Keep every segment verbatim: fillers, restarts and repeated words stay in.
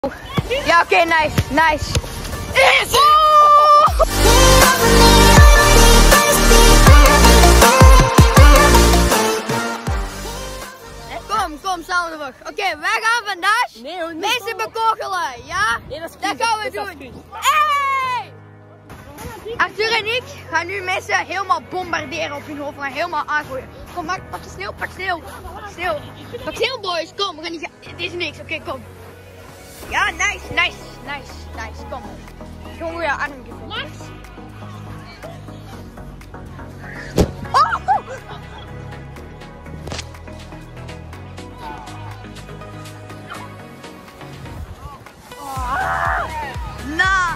Ja, oké, okay, nice, nice. Yes! Oh! Kom, kom, samen terug. Oké, okay, wij gaan vandaag nee, hoor, mensen bekogelen, ja? Nee, dat, is dat gaan we dat doen. Hey! Arthur en ik gaan nu mensen helemaal bombarderen op hun hoofd en helemaal aangooien. Kom, pak, pak je sneeuw, pak sneeuw. Sneeuw. Pak sneeuw, boys. Kom, we gaan niet gaan. Het is niks, oké, okay, kom. Ja, nice, nice, nice, nice. Kom. Gewoon weer aan hem geven. Nice. Oh, oh. Oh. Nou.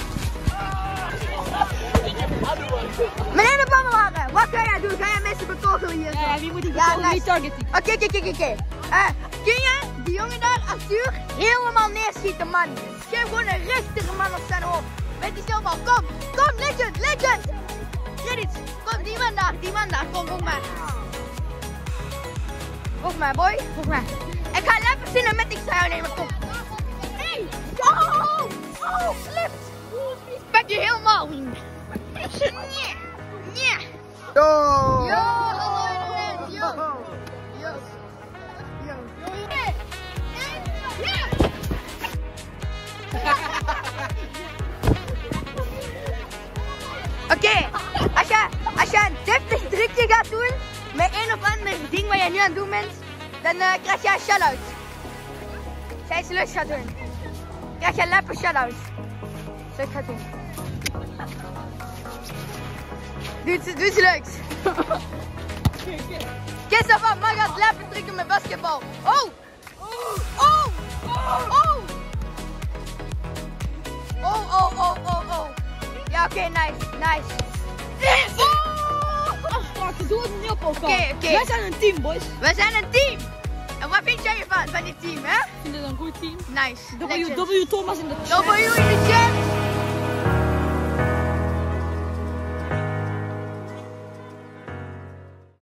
Meneer de Bammelaar, wat ga jij doen? Ga jij mensen bekogelen hier? Ja, wie moet ik bekogelen? Wie target ik? Oké, oké, oké, oké. Kun je die jongen daar, Arthur, helemaal neerschieten, man? Geef gewoon een rustige man op zijn hoofd. Met die snelbal. Kom, kom, legend, legend. Credits. Kom, die man daar, die man daar. Kom, volg mij. Volg mij, boy. Volg mij. Ik ga lekker zinnen met ik sta jou nemen. Kom. Hey. Oh, oh, slipt. Pak je helemaal. Nee. Nee. Yo. Yo, hallo iedereen. Yo. Yo. Yo. Oké, okay, als je, als je een deftig trucje gaat doen met een of ander ding wat je nu aan het doen bent, dan uh, krijg je een shout-out. Als jij iets leuks gaat doen, krijg je een lekker shout-out. Zo ik ga doen. Doe iets, doe iets leuks. Kies af, man gaat lekker trucken met basketbal. Oh! Oh! Oh! Oh, oh, oh, oh, oh. Ja, oké, okay, nice, nice. Yes! Oh! Afspraken, doe het niet op elkaar. Oké, okay, oké. Okay. Wij zijn een team, boys. Wij zijn een team. En wat vind jij ervan, van dit team, hè? Ik vind het een goed team. Nice. W, w Thomas in de chat. W in de chat.